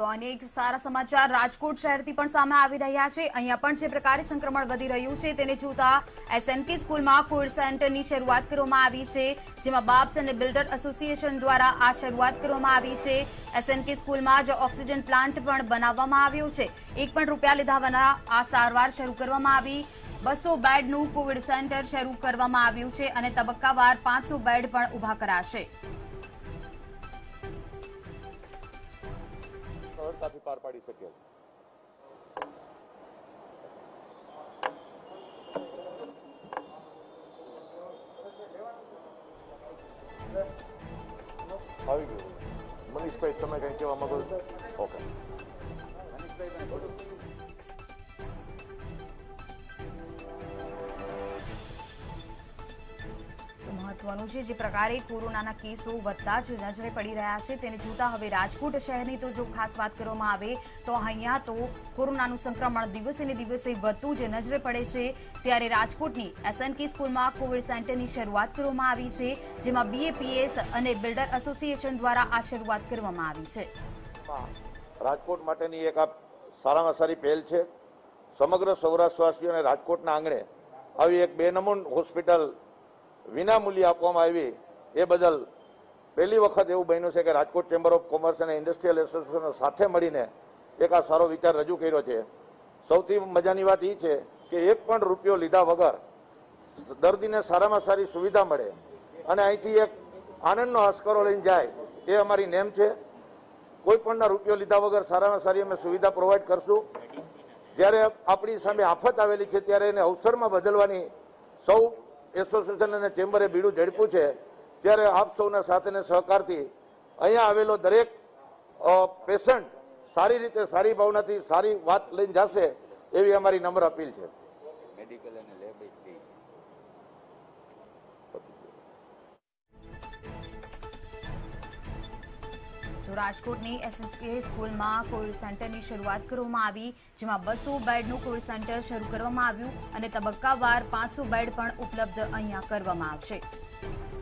તો અનેક સારા સમાચાર રાજકોટ શહેરથી પણ સામે આવી રહ્યા છે। અહીંયા પણ જે પ્રકારે સંક્રમણ વધી રહ્યું છે તેને જોતા એસએનકે સ્કૂલમાં કોવિડ સેન્ટરની શરૂઆત કરવામાં આવી છે, જેમાં બાબ્સ અને બિલ્ડર એસોસિએશન દ્વારા આ શરૂઆત કરવામાં આવી છે। એસએનકે સ્કૂલમાં જ ઓક્સિજન પ્લાન્ટ પણ બનાવવામાં આવ્યો છે। 1 પણ રૂપિયા લીધા વિના આ સારવાર શરૂ કરવામાં આવી। 200 બેડનું કોવિડ સેન્ટર શરૂ કરવામાં આવ્યું છે અને તબક્કાવાર 500 બેડ પણ ઊભા કરાશે। સરળતાથી પાર પાડી શકે છે। આવી ગયું મનીષભાઈ, તમે કંઈ કહેવા માંગો છો? ઓકે મહત્વનું છે જે પ્રકારે કોરોનાના કેસો વધતા જ નજરે પડી રહ્યા છે તેને જોતા હવે રાજકોટ શહેરની તો જો ખાસ વાત કરવામાં આવે તો અહીંયા તો કોરોનાનું સંક્રમણ દિવસે ને દિવસે વધતું જ નજરે પડે છે। ત્યારે રાજકોટની એસએનકે સ્કૂલમાં કોવિડ સેન્ટરની શરૂઆત કરવામાં આવી છે, જેમાં બીએપીએસ અને બિલ્ડર એસોસિએશન દ્વારા આ શરૂઆત કરવામાં આવી છે। રાજકોટ માટેની એક આ સારામાં સારી પહેલ છે। સમગ્ર સૌરાષ્ટ્રવાસીઓ અને રાજકોટના આંગણે આવી એક બેનમૂન હોસ્પિટલ વિનામૂલ્યે આપવામાં આવી એ બદલ પહેલી વખત એવું બન્યું છે કે રાજકોટ ચેમ્બર ઓફ કોમર્સ અને ઇન્ડસ્ટ્રીયલ એસોસિએશન સાથે મળીને એક આ સારો વિચાર રજૂ કર્યો છે। સૌથી મજાની વાત એ છે કે 1 પણ રૂપિયો લીધા વગર દર્દીને સારામાં સારી સુવિધા મળે અને અહીંથી એક આનંદનો હસકરો લઈને જાય એ અમારી નેમ છે। કોઈ પણના રૂપિયો લીધા વગર સારામાં સારી અમે સુવિધા પ્રોવાઈડ કરશું। જ્યારે આપણી સામે આફત આવેલી છે ત્યારે એને અવસરમાં બદલવાની સૌ એસોસિએશન અને ચેમ્બરે બીડું ઝડપ્યું છે। ત્યારે આપ સૌના સાથ અને સહકારથી અહીંયા આવેલો દરેક પેશન્ટ સારી રીતે સારી ભાવનાથી સારી વાત લઈને જશે એવી અમારી નમ્ર અપીલ છે। મેડિકલ અને લેબ તો રાજકોટની એસએનકે સ્કૂલમાં કોવિડ સેન્ટરની શરૂઆત કરવામાં આવી, જેમાં 200 બેડનું કોવિડ સેન્ટર શરૂ કરવામાં આવ્યું અને તબક્કાવાર 500 બેડ પણ ઉપલબ્ધ અહીંયા કરવામાં આવશે।